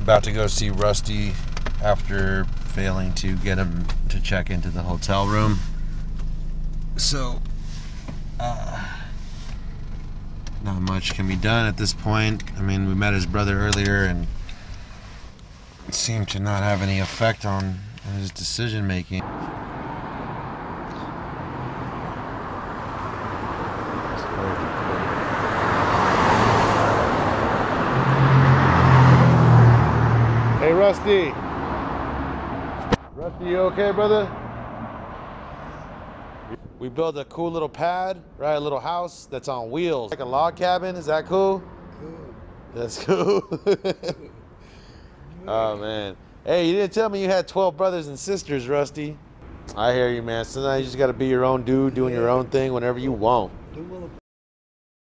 about to go see Rusty after failing to get him to check into the hotel room. So, not much can be done at this point. I mean, we met his brother earlier and it seemed to not have any effect on his decision making. Hey, Rusty. Rusty, you okay, brother? We built a cool little pad, right? A little house that's on wheels. Like a log cabin, is that cool? Cool. That's cool. Oh, man. Hey, you didn't tell me you had 12 brothers and sisters, Rusty. I hear you, man. Sometimes you just gotta be your own dude, doing your own thing whenever you want.